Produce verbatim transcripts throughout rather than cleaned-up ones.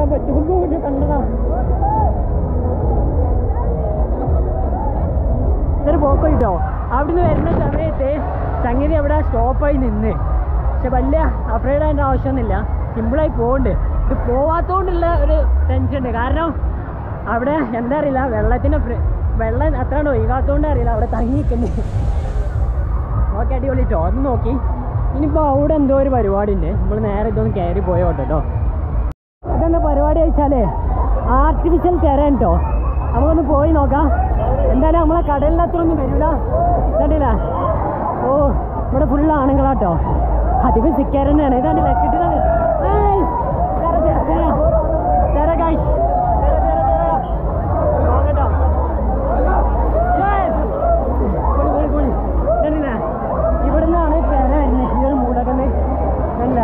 എടുക്കാൻ പറ്റുമോ കണ്ടതാ. ഇതൊരു പോക്കോയിട്ടോ. അവിടുന്ന് വരുന്ന സമയത്ത് സംഗതി അവിടെ സ്റ്റോപ്പായി നിന്ന്. പക്ഷെ വലിയ അഫ്രൈഡ് ആയിട്ട് ആവശ്യമൊന്നുമില്ല, സിമ്പിളായി പോകുന്നുണ്ട്. ഇത് പോവാത്തോണ്ടുള്ള ഒരു ടെൻഷൻ ഉണ്ട്. കാരണം അവിടെ എന്താ അറിയില്ല, വെള്ളത്തിന് വെള്ളം അത്രയാണ് ഒഴുകാത്തോണ്ട് അറിയില്ല, അവിടെ തങ്ങിക്കുന്നത്. ഓക്കെ, അടിപൊളിട്ടോ. അത് നോക്കി. ഇനിയിപ്പോൾ അവിടെ എന്തോ ഒരു പരിപാടി ഉണ്ട്. നമ്മൾ നേരെ ഇതൊന്ന് കയറി പോയോട്ടോ കേട്ടോ. ഇതെന്താ പരിപാടി വെച്ചാലേ ആർട്ടിഫിഷ്യൽ തെരൻ കേട്ടോ. നമുക്കൊന്ന് പോയി നോക്കാം. എന്തായാലും നമ്മളെ കടലിൻ്റെ അത്ര ഒന്നും വരില്ല. കണ്ടില്ല? ഓ, ഇവിടെ ഫുള്ള് ആണുങ്ങളാട്ടോ. അധികം സിക്കാർ തന്നെയാണ്. ഇതാണ്ടില്ല കിട്ടുന്നത്. തെര ഗൈസ്, ഇവിടുന്നാണ് തെര വരുന്നത്. ഈ ഒരു മൂടകന്ന് അല്ല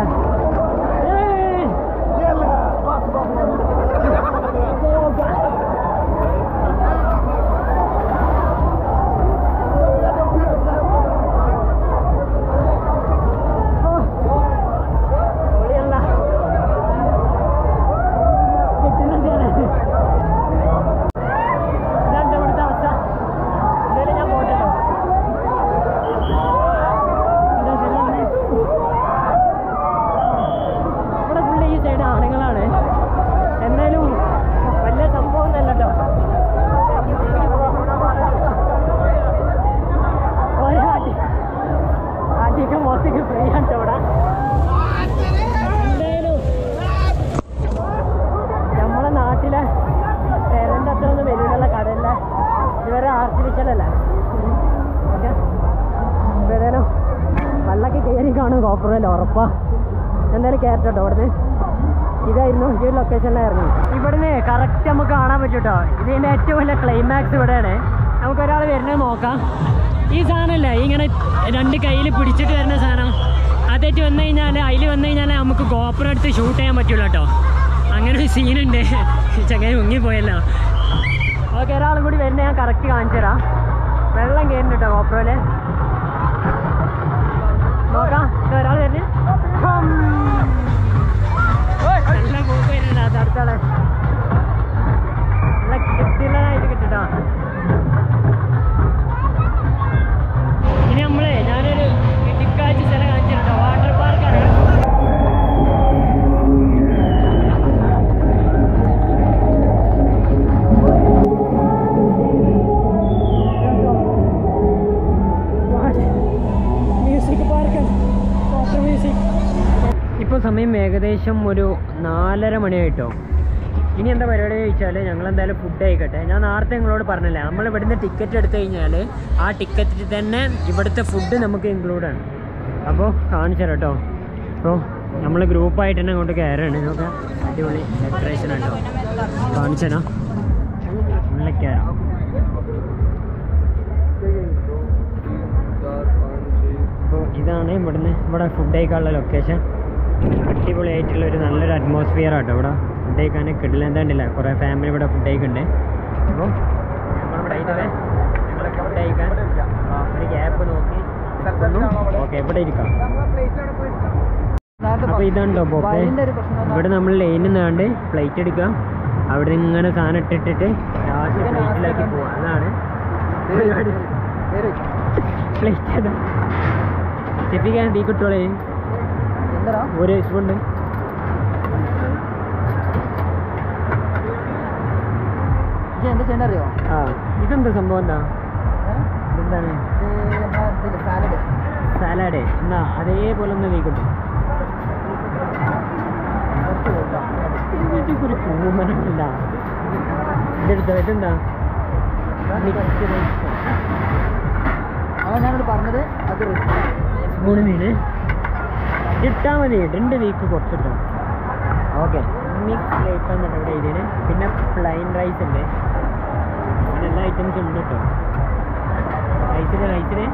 ഉറപ്പാ. എന്തായാലും കയറ്റട്ടോ അവിടുന്ന്. ഇതായിരുന്നു ഈ ഒരു ലൊക്കേഷനിലായിരുന്നു. ഇവിടുന്ന് കറക്റ്റ് നമുക്ക് കാണാൻ പറ്റും കേട്ടോ. ഇതിൻ്റെ ഏറ്റവും വലിയ ക്ലൈമാക്സ് ഇവിടെയാണ്. നമുക്കൊരാൾ വരുന്നത് നോക്കാം. ഈ സാധനമല്ലേ ഇങ്ങനെ രണ്ട് കയ്യിൽ പിടിച്ചിട്ട് വരുന്ന സാധനം, അതേറ്റ് വന്നു കഴിഞ്ഞാൽ അതിൽ വന്നു കഴിഞ്ഞാൽ നമുക്ക് ഗോപ്രോ എടുത്ത് ഷൂട്ട് ചെയ്യാൻ പറ്റുള്ളൂ കേട്ടോ. അങ്ങനെ ഒരു സീനുണ്ട്. ചങ്ങായി മുങ്ങിപ്പോയല്ലോ. ഓക്കെ, ഒരാളും കൂടി വരുന്നത് ഞാൻ കറക്റ്റ് കാണിച്ചു തരാം. വെള്ളം കയറുന്നുണ്ട് കേട്ടോ ഗോപ്രോയില്. നോക്കാം, ഒരാൾ വരുന്നത് നല്ല പോക്ക് വരുന്നുണ്ട്. അത് അടുത്താളെ നല്ല കിട്ടില്ലാതായിട്ട് കിട്ടിട്ടോ. ഇനി നമ്മളെ ഞാനൊരു ടിക്കാച്ച് സ്ഥലം കാണിച്ചിട്ടോ. വാട്ടർ പാർക്കാണ്. മ്യൂസിക് പാർക്കാണ്. Water music. ഇപ്പോൾ സമയം ഏകദേശം ഒരു നാലര മണിയായിട്ടോ. ഇനി എന്താ പരിപാടി ചോദിച്ചാൽ ഞങ്ങളെന്തായാലും ഫുഡ് കഴിക്കട്ടെ. ഞാൻ നേരത്തെ നിങ്ങളോട് പറഞ്ഞില്ലേ, നമ്മൾ ഇവിടുന്ന് ടിക്കറ്റ് എടുത്തു കഴിഞ്ഞാൽ ആ ടിക്കറ്റിൽ തന്നെ ഇവിടുത്തെ ഫുഡ് നമുക്ക് ഇൻക്ലൂഡാണ്. അപ്പോൾ കാണിച്ചു തരാം കേട്ടോ. അപ്പോൾ നമ്മൾ ഗ്രൂപ്പായിട്ട് തന്നെ അങ്ങോട്ട് കയറാണ്. നോക്കാം, അടിപൊളി ഡെക്കറേഷൻ കേട്ടോ. കാണിച്ചു തരാം. നല്ല കയറാം. അപ്പോൾ ഇതാണ് ഇവിടുന്ന് ഇവിടെ ഫുഡ് കഴിക്കാനുള്ള ലൊക്കേഷൻ. അടിപൊളിയായിട്ടുള്ളൊരു നല്ലൊരു അറ്റ്മോസ്ഫിയർ ആട്ടോ ഇവിടെ. ഫുഡ് കഴിക്കാൻ കിട്ടില്ല എന്താണ്ടില്ല, കുറേ ഫാമിലി ഇവിടെ ഫുഡ് കഴിക്കുന്നുണ്ട്. അപ്പോൾ നമ്മളിവിടെ ആയിട്ടല്ലേ ഞങ്ങളൊക്കെ ഫുഡ് കഴിക്കാൻ ഒരു ഗ്യാപ്പ് നോക്കി ഓക്കെ ഇവിടെ ഇരിക്കാം. അപ്പോൾ ഇതുണ്ടോ ബൊഫേ. ഇവിടെ നമ്മൾ ലൈനിൽ നിന്നാണ്ട് പ്ലേറ്റ് എടുക്കാം. അവിടെ നിന്ന് ഇങ്ങനെ സാധനം ഇട്ടിട്ടിട്ട് ലാസ്റ്റ് പ്ലേറ്റിലാക്കി പോവാം. അതാണ് പ്ലേറ്റ്. ചെപ്പിക്കാൻ തീ കിട്ടോളേ ഒരു സ്പൂണ്ട്. എന്താ ചെയ്യണ്ട അറിയോ? ആ, ഇതെന്താ സംഭവം? എന്താ എന്താണ് സാലഡ്? സാലഡ് എന്നാ അതേപോലെ ഒന്ന് വീക്കിട്ടു. ഒരു കൂമനമില്ല. ഇതെടുത്തോ. ഇതെന്താ മിക്സ് റൈസ്. അതാ ഞാനോട് പറഞ്ഞത്. അത് സ്പൂണ് മീന് ഇട്ടാൽ മതി. രണ്ട് വീക്ക് കുറച്ചിട്ടോ. ഓക്കെ, മിക്സ് റൈസ് എന്നാണ് ഇവിടെ ഇതിന്. പിന്നെ പ്ലെയിൻ റൈസ് ഉണ്ട്. അങ്ങനെ എല്ലാ ഐറ്റംസും ഉണ്ട് കേട്ടോ. റൈസിന് റൈസിന്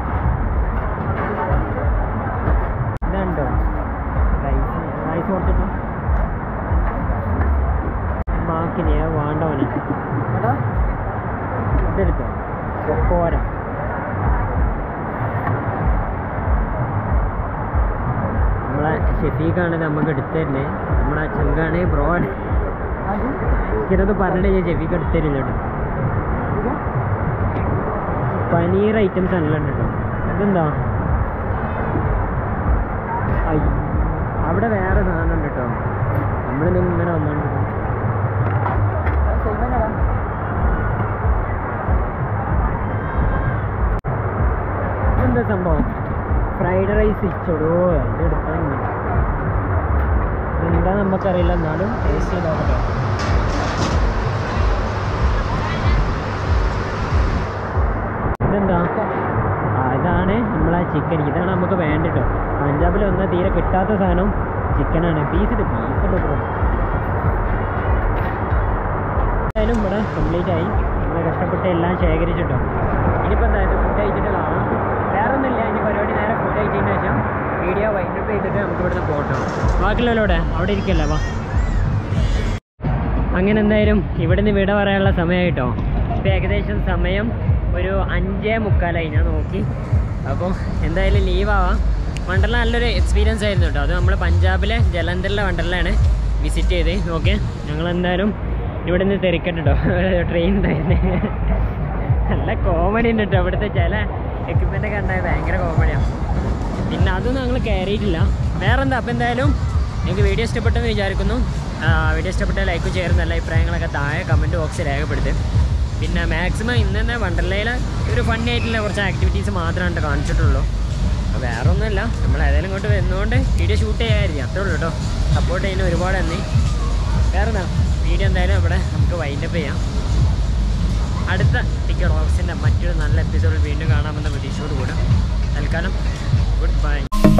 ഇതുണ്ടോ റൈസ് റൈസ് കുറച്ചിട്ടോ. മാക്കിന് വേണ്ടവന് ഇതെടുത്തോ. കൊക്കോര നമ്മളെ ഷെഫീഖാണ് നമുക്ക് എടുത്തു തരുന്നത്. നമ്മുടെ ചങ്കാണ് ബ്രോ. ഇതൊക്കെ പറഞ്ഞിട്ട് ഞാൻ ചെവിക്ക് എടുത്തരില്ല കേട്ടോ. പനീർ ഐറ്റംസ് നല്ല ഉണ്ട് കേട്ടോ. ഇതെന്താ അവിടെ വേറെ സാധനം ഉണ്ട് കേട്ടോ. നമ്മളിന്ന് ഇങ്ങനെ വന്നോണ്ട് എന്താ സംഭവം? ഫ്രൈഡ് റൈസ് ഇച്ചോടോ എടുക്കാൻ എന്താ നമുക്കറിയില്ല, എന്നാലും ടേസ്റ്റ് ചെയ്തോട്ടെ. ഇതെന്താ? ആ ഇതാണ് നമ്മളെ ചിക്കൻ. ഇതാണ് നമുക്ക് വേണ്ടിട്ടോ. പഞ്ചാബിൽ വന്നാൽ തീരെ കിട്ടാത്ത സാധനം ചിക്കനാണ്. പീസിട്ട് പീസിട്ട് എന്തായാലും ഇവിടെ കംപ്ലീറ്റ് ആയി. നമ്മൾ കഷ്ടപ്പെട്ട് എല്ലാം ശേഖരിച്ചിട്ടോ. ഇനിയിപ്പോൾ എന്തായാലും ഫുഡ് കഴിച്ചിട്ട് കാണാം. വേറെ ഒന്നുമില്ല. ഇനി പരിപാടി നേരെ ഫുഡ് കഴിച്ചതിന് ശേഷം വീഡിയോ വൈൻഡപ്പ് ചെയ്തിട്ട് നമുക്ക് ഇവിടുന്ന് പോട്ടോ. ബാക്കിയുള്ളവരോടെ അവിടെ ഇരിക്കല്ലേ വാ. അങ്ങനെ എന്തായാലും ഇവിടുന്ന് വിട പറയാനുള്ള സമയമായിട്ടോ. ഇപ്പോൾ ഏകദേശം സമയം ഒരു അഞ്ചേ മുക്കാലായി ഞാൻ നോക്കി. അപ്പോൾ എന്തായാലും ലീവാവാം. വണ്ടർല നല്ലൊരു എക്സ്പീരിയൻസ് ആയിരുന്നു കേട്ടോ. അത് നമ്മൾ പഞ്ചാബിലെ ജലന്ധറിലെ വണ്ടർലയാണ് വിസിറ്റ് ചെയ്ത്. ഓക്കെ, ഞങ്ങളെന്തായാലും ഇവിടെ നിന്ന് തിരക്കട്ടെ കേട്ടോ. ട്രെയിൻ ഉണ്ടായിരുന്നേ നല്ല കോമഡി ഉണ്ട് കേട്ടോ. ഇവിടുത്തെ ചില എക്യുപ്മെൻ്റൊക്കെ ഉണ്ടായത് ഭയങ്കര കോമഡിയാണ്. പിന്നെ അതൊന്നും ഞങ്ങൾ കയറിയിട്ടില്ല. വേറെ എന്താ. അപ്പോൾ എന്തായാലും നിങ്ങൾക്ക് വീഡിയോ ഇഷ്ടപ്പെട്ടെന്ന് വിചാരിക്കുന്നു. വീഡിയോ ഇഷ്ടപ്പെട്ട ലൈക്കും ഷെയറും നല്ല അഭിപ്രായങ്ങളൊക്കെ താഴെ കമൻറ്റ് ബോക്സിൽ രേഖപ്പെടുത്തും. പിന്നെ മാക്സിമം ഇന്ന് തന്നെ വണ്ടർലയിൽ ഒരു ഫണ്ണി ആയിട്ടുള്ള കുറച്ച് ആക്ടിവിറ്റീസ് മാത്രമാണ് കാണിച്ചിട്ടുള്ളൂ. അപ്പോൾ വേറെ ഒന്നുമില്ല. നമ്മൾ ഏതായാലും ഇങ്ങോട്ട് വരുന്നതുകൊണ്ട് വീഡിയോ ഷൂട്ട് ചെയ്യാതിരിക്കും, അത്രേ ഉള്ളൂ കേട്ടോ. സപ്പോർട്ട് ചെയ്യുന്ന ഒരുപാട് നന്ദി. വേറെ എന്താ, വീഡിയോ എന്തായാലും ഇവിടെ നമുക്ക് വൈൻഡപ്പ് ചെയ്യാം. അടുത്ത ടിക്കറ്റ് ബോക്സിൻ്റെ മറ്റൊരു നല്ല എപ്പിസോഡിൽ വീണ്ടും കാണാമെന്ന പ്രതീക്ഷയോട് കൂടെ തൽക്കാലം ഗുഡ് ബൈ.